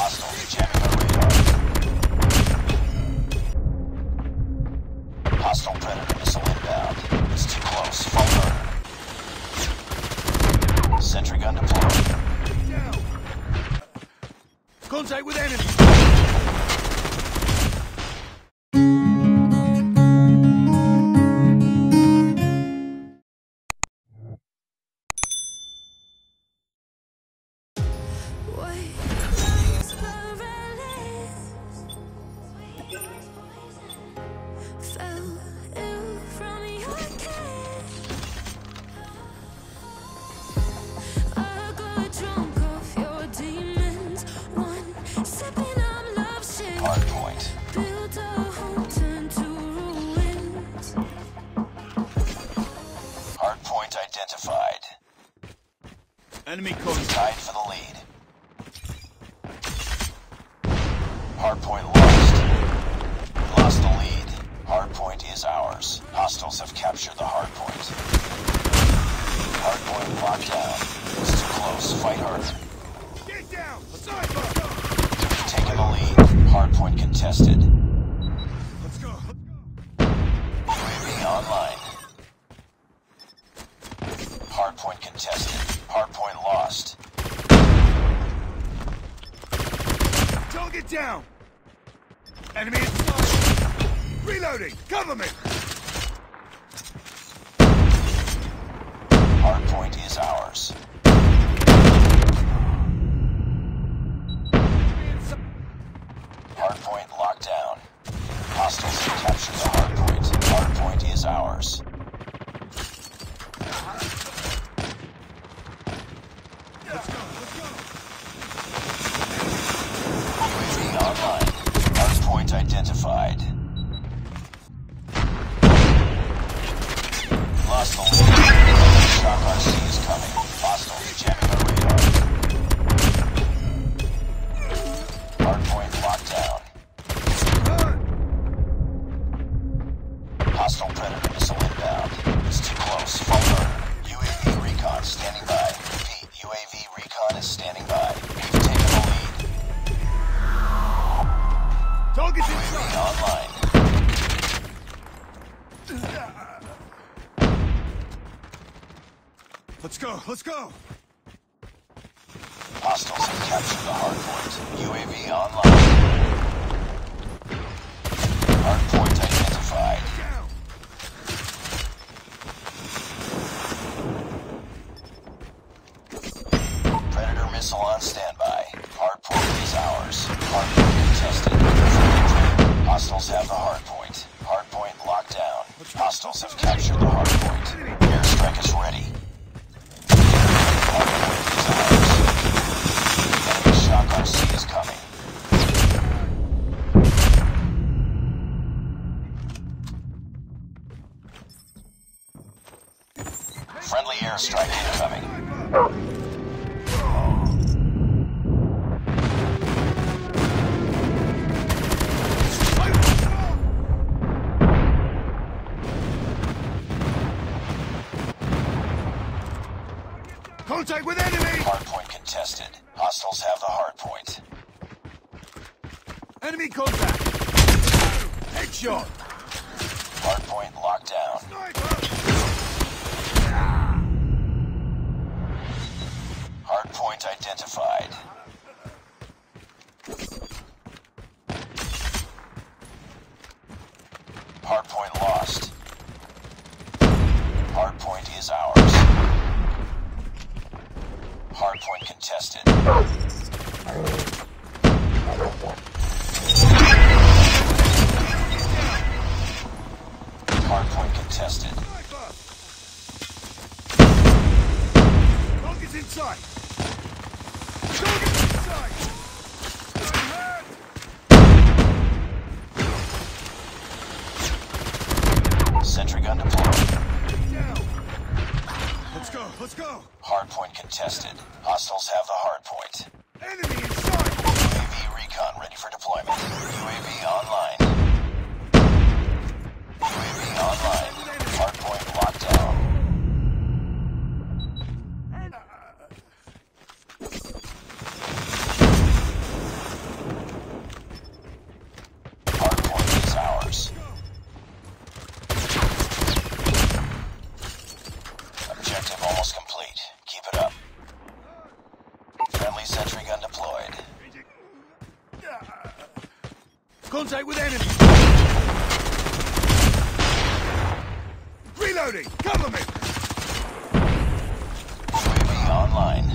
Hostiles jamming the radar. Hostile Predator missile inbound. It's too close. Fight harder. Sentry gun deployed. Down. Contact with enemy. Enemy code tied for the lead. Hardpoint lost. Lost the lead. Hardpoint is ours. Hostiles have captured the hardpoint. Hardpoint locked down. It's too close. Fight harder. Get down! Sniper! You've taken the lead. Hardpoint contested. Let's go. UAV online. Hardpoint contested. Hardpoint lost. Target down! Enemy inside! Reloading! Cover me! Hardpoint is ours. Hardpoint locked down. Hostiles have captured the hardpoint. Hardpoint is ours. Let's go, let's go! UAV online. Hardpoint identified. Lost the lead. Shock RC is coming. Hostiles jamming the radar. Hardpoint locked down. Hostile Predator missile inbound. It's too close. Fight harder. UAV recon standing by. Repeat, UAV recon is standing by. We've taken the lead. Target's UAV inside! online. Let's go, let's go! Hostiles have captured the hardpoint. UAV online. Hardpoint identified. Down! Predator missile on standby. Hardpoint is ours. Hardpoint contested. Hostiles have the hardpoint. Hardpoint locked down. Hostiles have captured the hardpoint. Airstrike is ready. Hardpoint is ours. Enemy shock RC is coming. Friendly airstrike incoming. Contact with enemy! Hardpoint contested. Hostiles have the hardpoint. Enemy contact! Headshot! Hardpoint locked down. Sniper! Hardpoint identified. Hardpoint lost. Hardpoint is ours. Hardpoint contested. Hardpoint contested. Sniper! Target's inside! Target's inside! I'm hurt! Sentry gun deployed. Down! Let's go, let's go! Hardpoint contested. Hostiles have the hardpoint. Enemy inside! sentry gun deployed. Contact with enemy! Reloading! Cover me! UAV online.